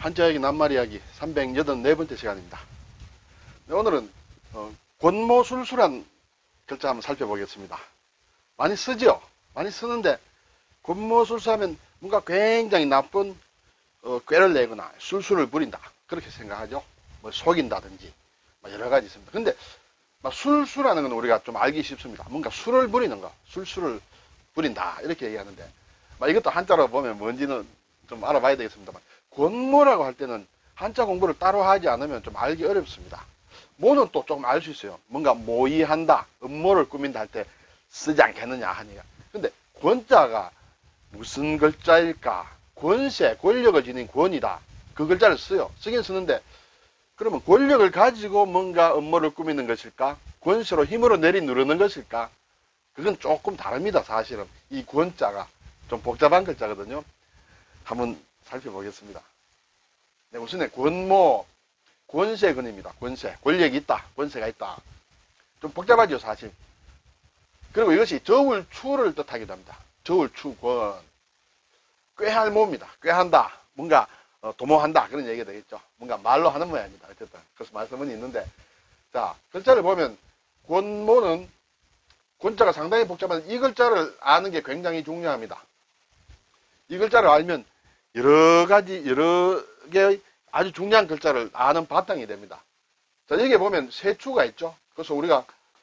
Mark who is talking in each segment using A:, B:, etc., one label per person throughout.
A: 한자이야기 낱말이야기 384번째 시간입니다. 오늘은 권모술수란 글자 한번 살펴보겠습니다. 많이 쓰죠? 많이 쓰는데 권모술수하면 뭔가 굉장히 나쁜 꾀를 내거나 술수를 부린다 그렇게 생각하죠. 뭐 속인다든지 여러 가지 있습니다. 근데 술수라는 건 우리가 좀 알기 쉽습니다. 뭔가 술을 부리는 거, 술수를 부린다 이렇게 얘기하는데 이것도 한자로 보면 뭔지는 좀 알아봐야 되겠습니다만, 권모라고 할 때는 한자 공부를 따로 하지 않으면 좀 알기 어렵습니다. 모는 또 조금 알 수 있어요. 뭔가 모의한다, 음모를 꾸민다 할 때 쓰지 않겠느냐 하니까. 근데 권자가 무슨 글자일까? 권세, 권력을 지닌 권이다. 그 글자를 써요. 쓰긴 쓰는데, 그러면 권력을 가지고 뭔가 음모를 꾸미는 것일까? 권세로 힘으로 내리누르는 것일까? 그건 조금 다릅니다. 사실은 이 권자가 좀 복잡한 글자거든요. 한번 살펴보겠습니다. 네, 우선에 권모, 권세근입니다. 권세, 권력이 있다, 권세가 있다. 좀 복잡하죠, 사실. 그리고 이것이 저울추를 뜻하기도 합니다. 저울추권, 꾀할 모입니다. 꾀한다, 뭔가 도모한다 그런 얘기가 되겠죠. 뭔가 말로 하는 모양입니다. 어쨌든 그래서 말씀은 있는데, 자, 글자를 보면 권모는 권자가 상당히 복잡한데 이 글자를 아는 게 굉장히 중요합니다. 이 글자를 알면 여러 개의 아주 중요한 글자를 아는 바탕이 됩니다. 자, 여기에 보면 세 추가 있죠. 그래서 우리가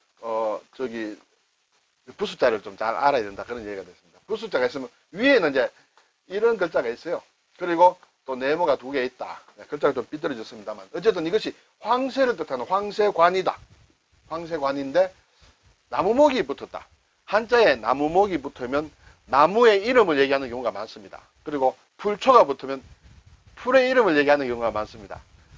A: 부숫자를 좀 잘 알아야 된다 그런 얘기가 됐습니다. 부숫자가 있으면 위에는 이제 이런 글자가 있어요. 그리고 또 네모가 두 개 있다. 글자가 좀 삐뚤어졌습니다만 어쨌든 이것이 황새를 뜻하는 황새관이다. 황새관인데 나무목이 붙었다. 한자에 나무목이 붙으면 나무의 이름을 얘기하는 경우가 많습니다. 그리고 풀초가 붙으면 풀의 이름을 얘기하는 경우가 많습니다.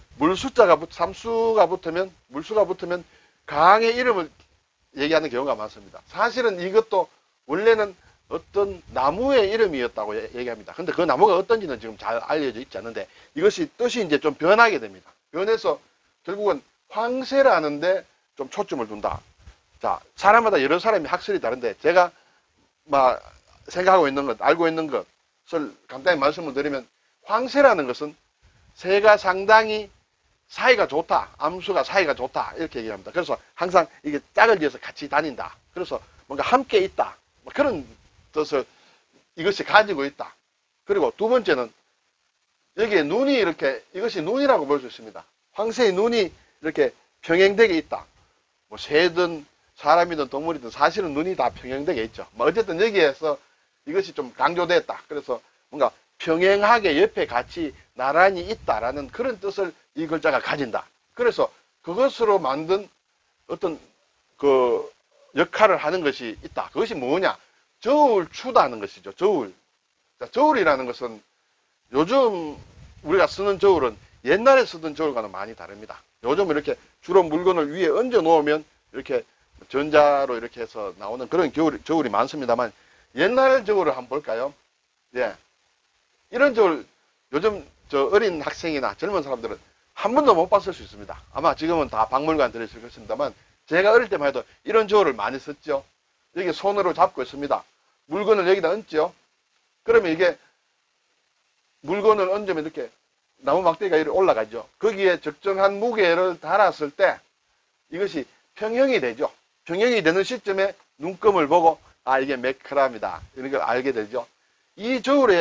A: 삼수가 붙으면 강의 이름을 얘기하는 경우가 많습니다. 사실은 이것도 원래는 어떤 나무의 이름이었다고 얘기합니다. 근데 그 나무가 어떤지는 지금 잘 알려져 있지 않은데 이것이 뜻이 이제 좀 변하게 됩니다. 변해서 결국은 황새라는데 좀 초점을 둔다. 자, 사람마다 여러 사람이 학설이 다른데 제가 생각하고 있는 것, 알고 있는 것을 간단히 말씀을 드리면 황새라는 것은 새가 상당히 사이가 좋다, 암수가 사이가 좋다 이렇게 얘기합니다. 그래서 항상 이게 짝을 지어서 같이 다닌다. 그래서 뭔가 함께 있다. 그런 뜻을 이것이 가지고 있다. 그리고 두 번째는 여기에 눈이 이것이 눈이라고 볼 수 있습니다. 황새의 눈이 이렇게 평행되게 있다. 새든 사람이든 동물이든 사실은 눈이 다 평행되게 있죠. 어쨌든 여기에서 이것이 좀 강조됐다. 그래서 뭔가 평행하게 옆에 같이 나란히 있다라는 그런 뜻을 이 글자가 가진다. 그래서 그것으로 만든 어떤 그 역할을 하는 것이 있다. 그것이 뭐냐? 저울추다는 것이죠. 저울. 자, 저울이라는 것은 요즘 우리가 쓰는 저울은 옛날에 쓰던 저울과는 많이 다릅니다. 요즘 이렇게 주로 물건을 위에 얹어 놓으면 이렇게 전자로 이렇게 해서 나오는 그런 저울이 많습니다만 옛날 저울을 한번 볼까요? 예. 이런 저울 요즘 어린 학생이나 젊은 사람들은 한 번도 못 봤을 수 있습니다. 아마 지금은 다 박물관 들어있을 것입니다만 제가 어릴 때만 해도 이런 저울을 많이 썼죠. 여기 손으로 잡고 있습니다. 물건을 여기다 얹죠. 그러면 이게 물건을 얹으면 이렇게 나무 막대기가 이렇게 올라가죠. 거기에 적정한 무게를 달았을 때 이것이 평형이 되죠. 평형이 되는 시점에 눈금을 보고 이게 몇 그램이다 이런 걸 알게 되죠. 이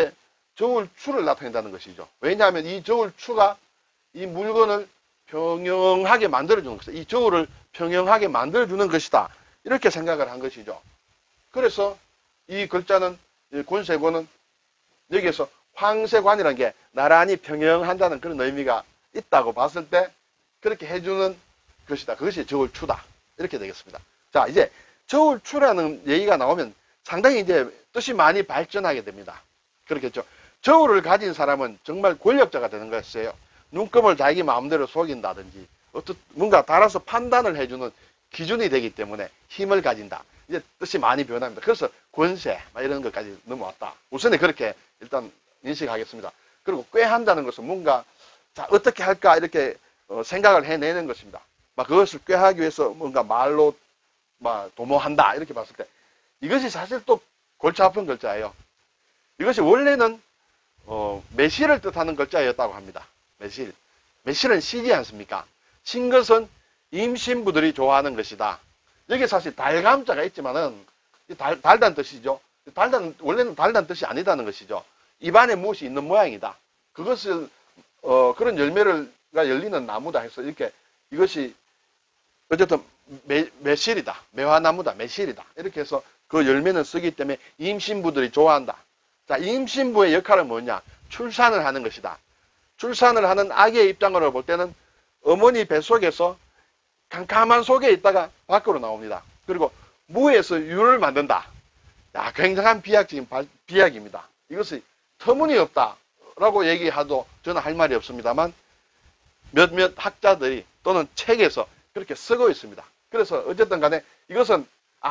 A: 저울추를 나타낸다는 것이죠. 왜냐하면 이 저울추가 이 물건을 평형하게 만들어주는 것이다. 이 저울을 평형하게 만들어주는 것이다. 이렇게 생각을 한 것이죠. 그래서 이 글자는, 권세권은 여기에서 황새관이라는 게 나란히 평형한다는 그런 의미가 있다고 봤을 때 그렇게 해주는 것이다. 그것이 저울추다. 이렇게 되겠습니다. 자, 이제 저울추라는 얘기가 나오면 상당히 이제 뜻이 많이 발전하게 됩니다. 그렇겠죠. 저울을 가진 사람은 정말 권력자가 되는 것이에요. 눈금을 자기 마음대로 속인다든지 뭔가 달아서 판단을 해주는 기준이 되기 때문에 힘을 가진다. 이제 뜻이 많이 변합니다. 그래서 권세 이런 것까지 넘어왔다. 우선은 그렇게 일단 인식하겠습니다. 그리고 꾀한다는 것은 뭔가 어떻게 할까 이렇게 생각을 해내는 것입니다. 그것을 꾀하기 위해서 뭔가 말로 도모한다 이렇게 봤을 때 이것이 사실 또 골치 아픈 글자예요. 이것이 원래는 매시를 뜻하는 글자였다고 합니다. 매실. 매실은 시지 않습니까? 신 것은 임신부들이 좋아하는 것이다. 여기 사실 달감자가 있지만은 달다는 뜻이죠. 원래는 달다는 뜻이 아니다는 것이죠. 입안에 무엇이 있는 모양이다. 그것을 그런 열매가 열리는 나무다 해서 이렇게 이것이 어쨌든 매실이다. 매화나무다. 매실이다. 이렇게 해서 그 열매는 쓰기 때문에 임신부들이 좋아한다. 자, 임신부의 역할은 뭐냐? 출산을 하는 것이다. 출산을 하는 아기의 입장으로 볼 때는 어머니 뱃속에서 캄캄한 속에 있다가 밖으로 나옵니다. 그리고 무에서 유를 만든다. 야, 굉장한 비약적인 비약입니다. 이것이 터무니없다라고 얘기해도 저는 할 말이 없습니다만 몇몇 학자들이 또는 책에서 그렇게 쓰고 있습니다. 그래서 어쨌든 간에 이것은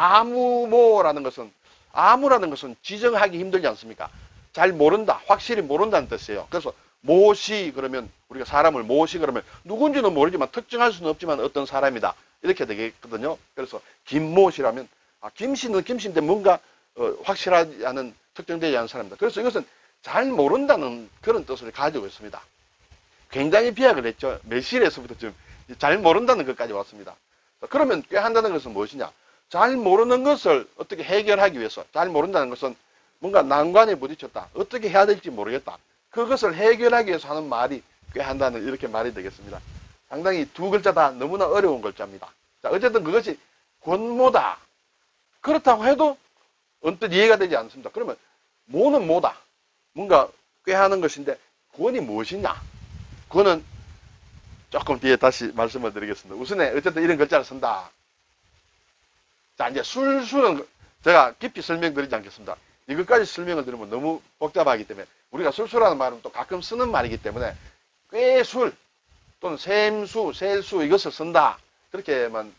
A: 아무라는 것은 지정하기 힘들지 않습니까? 잘 모른다, 확실히 모른다는 뜻이에요. 그래서 모시 그러면 우리가 사람을 모시 그러면 누군지는 모르지만 특정할 수는 없지만 어떤 사람이다 이렇게 되겠거든요. 그래서 김모시라면 김씨는 김씨인데 뭔가 확실하지 않은 특정되지 않은 사람이다. 그래서 이것은 잘 모른다는 그런 뜻을 가지고 있습니다. 굉장히 비약을 했죠. 매실에서부터 지금 잘 모른다는 것까지 왔습니다. 그러면 꾀한다는 것은 무엇이냐? 잘 모르는 것을 어떻게 해결하기 위해서, 잘 모른다는 것은 뭔가 난관에 부딪혔다. 어떻게 해야 될지 모르겠다. 그것을 해결하기 위해서 하는 말이 꾀한다는 이렇게 말이 되겠습니다. 상당히 두 글자 다 너무나 어려운 글자입니다. 자, 어쨌든 그것이 권모다. 그렇다고 해도 언뜻 이해가 되지 않습니다. 그러면 모는 뭐다? 뭔가 꾀하는 것인데 권이 무엇이냐? 권은 조금 뒤에 다시 말씀을 드리겠습니다. 우선에 어쨌든 이런 글자를 쓴다. 자, 이제 술수는 제가 깊이 설명드리지 않겠습니다. 이것까지 설명을 드리면 너무 복잡하기 때문에 우리가 술수라는 말은 또 가끔 쓰는 말이기 때문에 꾀술 또는 셈수, 셀수 이것을 쓴다. 그렇게만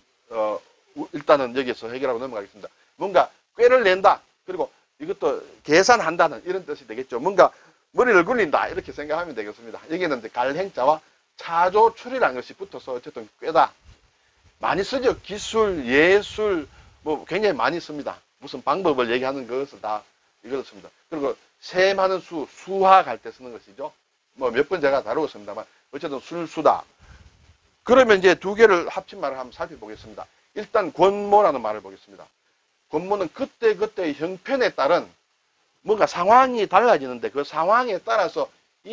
A: 일단은 여기서 해결하고 넘어가겠습니다. 뭔가 꾀를 낸다. 그리고 이것도 계산한다는 이런 뜻이 되겠죠. 뭔가 머리를 굴린다. 이렇게 생각하면 되겠습니다. 여기는 이제 갈행자와 차조출이라는 것이 붙어서 어쨌든 꾀다. 많이 쓰죠. 기술, 예술, 뭐 굉장히 많이 씁니다. 무슨 방법을 얘기하는 것을 다 이걸 씁니다. 그리고 셈하는 수학할 때 쓰는 것이죠. 뭐 몇 번 제가 다루고 있습니다만 어쨌든 술수다. 그러면 이제 두 개를 합친 말을 한번 살펴보겠습니다. 일단 권모라는 말을 보겠습니다. 권모는 그때그때의 형편에 따른 뭔가 상황이 달라지는데 그 상황에 따라서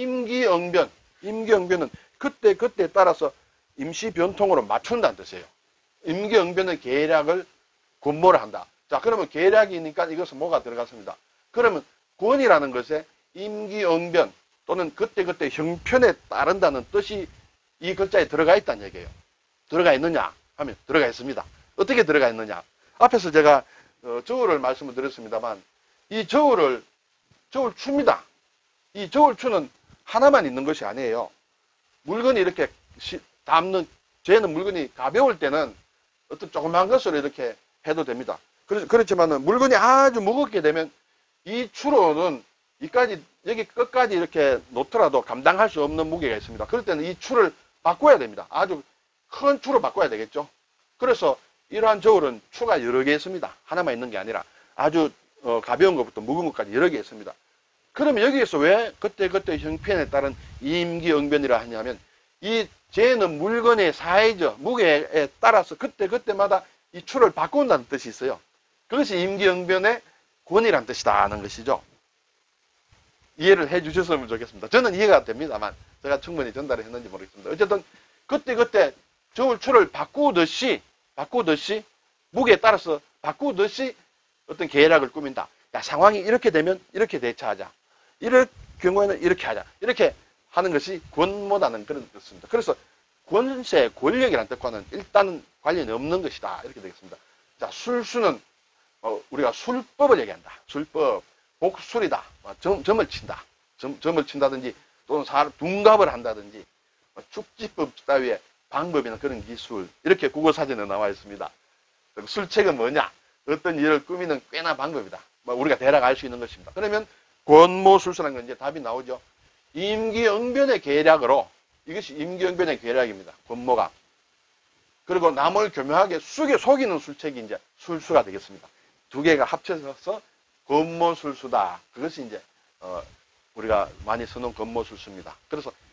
A: 임기응변은 그때그때에 따라서 임시변통으로 맞춘다는 뜻이에요. 임기응변의 계략을 권모를 한다. 자, 그러면 계략이니까 이것은 뭐가 들어갔습니다. 그러면 권이라는 것에 임기응변 또는 그때그때 형편에 따른다는 뜻이 이 글자에 들어가 있다는 얘기예요. 들어가 있느냐 하면 들어가 있습니다. 어떻게 들어가 있느냐. 앞에서 제가 저울을 말씀을 드렸습니다만 이 저울추입니다. 이 저울추는 하나만 있는 것이 아니에요. 물건이 이렇게 쟤는 물건이 가벼울 때는 어떤 조그만 것으로 이렇게 해도 됩니다. 그렇지만은 물건이 아주 무겁게 되면 이 추로는 여기 끝까지 이렇게 놓더라도 감당할 수 없는 무게가 있습니다. 그럴 때는 이 추를 바꿔야 됩니다. 아주 큰 추로 바꿔야 되겠죠. 그래서 이러한 저울은 추가 여러 개 있습니다. 하나만 있는 게 아니라 아주 가벼운 것부터 무거운 것까지 여러 개 있습니다. 그러면 여기에서 왜 그때그때 형편에 따른 임기응변이라 하냐면 이 쟤는 물건의 사이즈, 무게에 따라서 그때그때마다 이 추를 바꾼다는 뜻이 있어요. 그것이 임기응변의 권이란 뜻이다 하는 것이죠. 이해를 해 주셨으면 좋겠습니다. 저는 이해가 됩니다만 제가 충분히 전달을 했는지 모르겠습니다. 어쨌든 그때그때 저울추를 바꾸듯이 무게에 따라서 바꾸듯이 어떤 계략을 꾸민다. 야, 상황이 이렇게 되면 이렇게 대처하자. 이럴 경우에는 이렇게 하자. 이렇게 하는 것이 권모라는 그런 뜻입니다. 그래서 권세, 권력이라는 뜻과는 일단은 관련이 없는 것이다. 이렇게 되겠습니다. 자, 술수는 우리가 술법을 얘기한다. 술법, 복술이다. 점을 친다. 점을 친다든지 또는 둔갑을 한다든지 축지법 따위의 방법이나 그런 기술 이렇게 국어사전에 나와 있습니다. 술책은 뭐냐? 어떤 일을 꾸미는 꽤나 방법이다. 우리가 대략 알 수 있는 것입니다. 그러면 권모술수라는 건 이제 답이 나오죠. 임기응변의 계략으로 이것이 임기응변의 계략입니다. 권모가. 그리고 남을 교묘하게 속이는 술책이 이제 술수가 되겠습니다. 두 개가 합쳐서 권모술수다. 그것이 이제 우리가 많이 쓰는 권모술수입니다. 그래서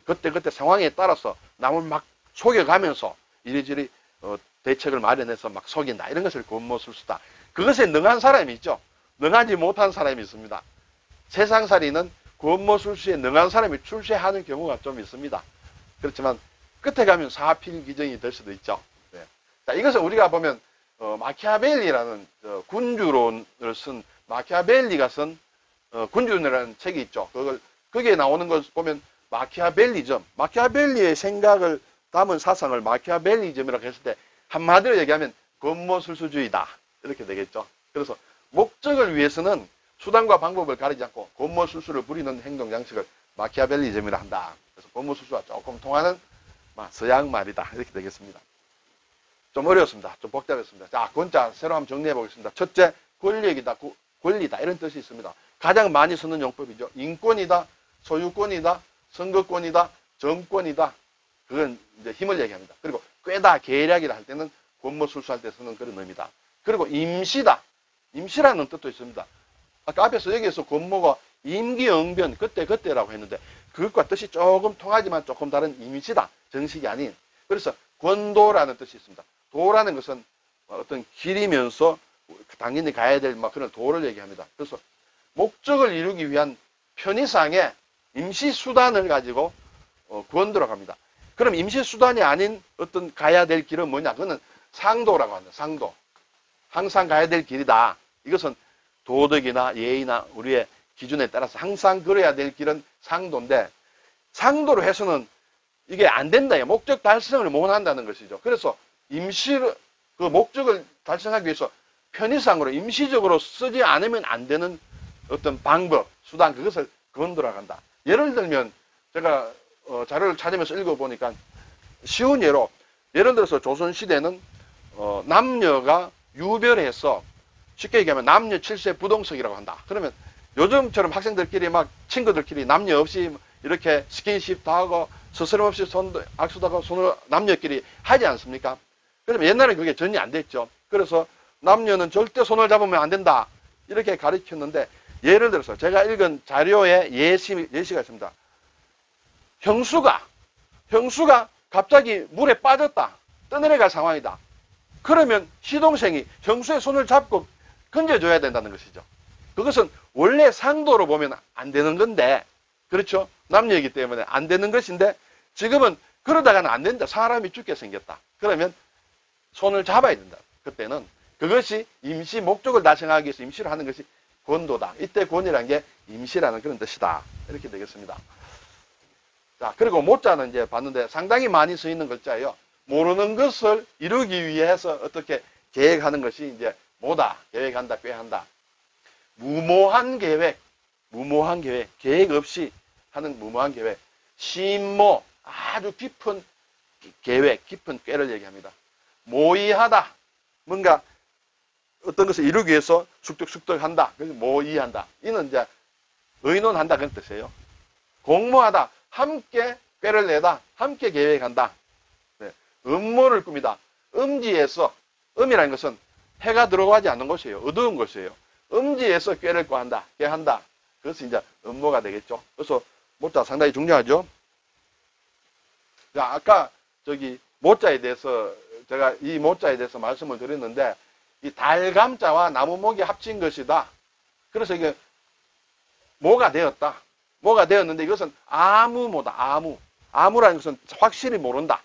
A: 그때그때 상황에 따라서 남을 막 속여가면서 이리저리 대책을 마련해서 막 속인다. 이런 것을 권모술수다. 그것에 능한 사람이 있죠. 능하지 못한 사람이 있습니다. 세상살이는 권모술수에 능한 사람이 출세하는 경우가 좀 있습니다. 그렇지만 끝에 가면 사필귀정이 될 수도 있죠. 네. 자, 이것은 우리가 보면 마키아벨리라는 군주론을 쓴 마키아벨리가 쓴 군주론이라는 책이 있죠. 거기에 나오는 걸 보면 마키아벨리즘, 마키아벨리의 생각을 담은 사상을 마키아벨리즘이라고 했을 때 한마디로 얘기하면 권모술수주의다. 이렇게 되겠죠. 그래서 목적을 위해서는 수단과 방법을 가리지 않고 권모술수를 부리는 행동 양식을 마키아벨리즘이라 한다. 그래서 권모술수와 조금 통하는 서양 말이다. 이렇게 되겠습니다. 좀 어려웠습니다. 좀 복잡했습니다. 자, 권자 새로 한번 정리해 보겠습니다. 첫째, 권력이다, 권리다 이런 뜻이 있습니다. 가장 많이 쓰는 용법이죠. 인권이다, 소유권이다, 선거권이다, 정권이다. 그건 이제 힘을 얘기합니다. 그리고 꾀다, 계략이다 할 때는 권모술수할 때 쓰는 그런 의미다. 그리고 임시다. 임시라는 뜻도 있습니다. 아까 앞에서 여기에서 권모가 임기응변, 그때라고 했는데 그것과 뜻이 조금 통하지만 조금 다른 임시다. 정식이 아닌. 그래서 권도라는 뜻이 있습니다. 도라는 것은 어떤 길이면서 당연히 가야 될 그런 도를 얘기합니다. 그래서 목적을 이루기 위한 편의상의 임시수단을 가지고 권도라고 합니다. 그럼 임시수단이 아닌 어떤 가야 될 길은 뭐냐? 그거는 상도라고 합니다. 상도. 항상 가야 될 길이다. 이것은 도덕이나 예의나 우리의 기준에 따라서 항상 걸어야 될 길은 상도인데 상도로 해서는 이게 안 된다. 목적 달성을 못 한다는 것이죠. 그래서 그 목적을 달성하기 위해서 편의상으로 임시적으로 쓰지 않으면 안 되는 어떤 방법, 수단, 그것을 권도라고 한다. 예를 들면 제가 자료를 찾으면서 읽어보니까 쉬운 예를 들어서 조선시대는 남녀가 유별해서 쉽게 얘기하면 남녀 7세 부동석이라고 한다. 그러면 요즘처럼 학생들끼리 막 친구들끼리 남녀 없이 이렇게 스킨십도 하고 스스럼 없이 악수도 하고 손을 남녀끼리 하지 않습니까? 그러면 옛날에 그게 전혀 안 됐죠. 그래서 남녀는 절대 손을 잡으면 안 된다. 이렇게 가르쳤는데 예를 들어서 제가 읽은 자료에 예시가 있습니다. 형수가 갑자기 물에 빠졌다. 떠내려갈 상황이다. 그러면 시동생이 형수의 손을 잡고 건져줘야 된다는 것이죠. 그것은 원래 상도로 보면 안 되는 건데, 그렇죠? 남녀이기 때문에 안 되는 것인데, 지금은 그러다가는 안 된다. 사람이 죽게 생겼다. 그러면 손을 잡아야 된다. 그때는 그것이 임시 목적을 달성하기 위해서 임시로 하는 것이 권도다. 이때 권이라는 게 임시라는 그런 뜻이다. 이렇게 되겠습니다. 자, 그리고 모자는 이제 봤는데 상당히 많이 쓰이는 글자예요. 모르는 것을 이루기 위해서 어떻게 계획하는 것이 이제 모다. 계획한다, 꾀한다. 무모한 계획, 계획 없이 하는 무모한 계획. 심모, 아주 깊은 계획, 깊은 꾀를 얘기합니다. 모의하다, 뭔가 어떤 것을 이루기 위해서 숙덕한다. 그래서 모의한다. 이는 이제 의논한다 그런 뜻이에요. 공모하다, 함께 꾀를 내다, 함께 계획한다. 네. 음모를 꾸미다. 음지에서, 음이라는 것은 해가 들어가지 않는 곳이에요. 어두운 곳이에요. 음지에서 꾀를 꾀한다, 꾀한다. 그것이 이제 음모가 되겠죠. 그래서 모자 상당히 중요하죠. 자, 아까 모자에 대해서 제가 이 모자에 대해서 말씀을 드렸는데 이 달감자와 나무목이 합친 것이다. 그래서 이게 모가 되었다. 모가 되었는데 이것은 아무모다. 아무라는 것은 확실히 모른다.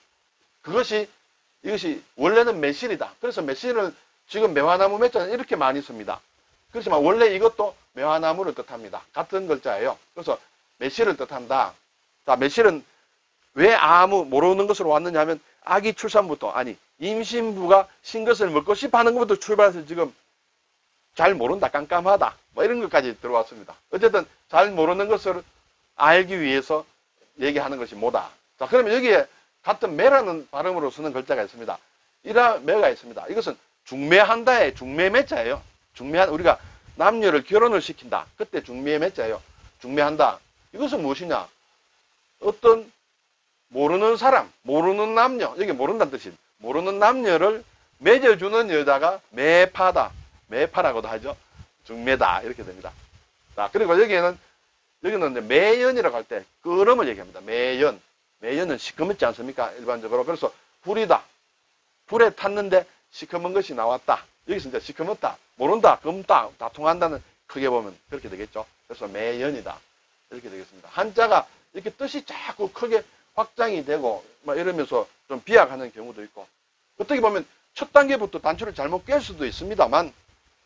A: 이것이 원래는 매실이다. 그래서 매실을 지금 매화나무 매자는 이렇게 많이 씁니다. 그렇지만 원래 이것도 매화나무를 뜻합니다. 같은 글자예요. 그래서 매실을 뜻한다. 자, 매실은 왜 모르는 것으로 왔느냐 하면 아기 출산부터, 임신부가 신것을 먹고 싶어 하는 것부터 출발해서 지금 잘 모른다, 깜깜하다, 이런 것까지 들어왔습니다. 어쨌든 잘 모르는 것을 알기 위해서 얘기하는 것이 뭐다. 자, 그러면 여기에 같은 매라는 발음으로 쓰는 글자가 있습니다. 매가 있습니다. 이것은 중매한다의 중매매자예요. 우리가 남녀를 결혼을 시킨다. 그때 중매의 매자예요. 중매한다. 이것은 무엇이냐? 어떤 모르는 사람, 모르는 남녀, 여기 모른다는 뜻이 모르는 남녀를 맺어주는 여자가 매파다. 매파라고도 하죠. 중매다. 이렇게 됩니다. 자, 그리고 여기는 이제 매연이라고 할 때 끄름을 얘기합니다. 매연. 매연은 시커멓지 않습니까? 일반적으로. 그래서 불이다. 불에 탔는데 시커먼 것이 나왔다. 여기서 이제 시커멓다, 모른다, 검다, 다 통한다는 크게 보면 그렇게 되겠죠. 그래서 매연이다. 이렇게 되겠습니다. 한자가 이렇게 뜻이 자꾸 크게 확장이 되고 막 이러면서 좀 비약하는 경우도 있고, 어떻게 보면 첫 단계부터 단추를 잘못 꿰 수도 있습니다만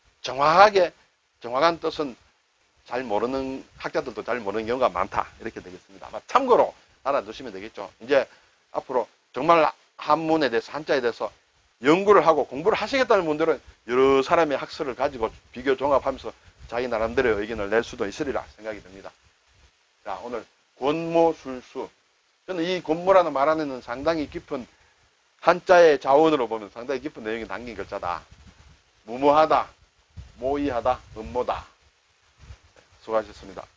A: 정확한 뜻은 잘 모르는 학자들도 잘 모르는 경우가 많다. 이렇게 되겠습니다. 참고로 알아두시면 되겠죠. 이제 앞으로 정말 한문에 대해서, 한자에 대해서 연구를 하고 공부를 하시겠다는 분들은 여러 사람의 학설을 가지고 비교 종합하면서 자기 나름대로의 의견을 낼 수도 있으리라 생각이 듭니다. 자, 오늘 권모술수. 저는 이 권모라는 말 안에는 상당히 깊은, 한자의 자원으로 보면 상당히 깊은 내용이 담긴 글자다. 무모하다, 모의하다, 음모다. 수고하셨습니다.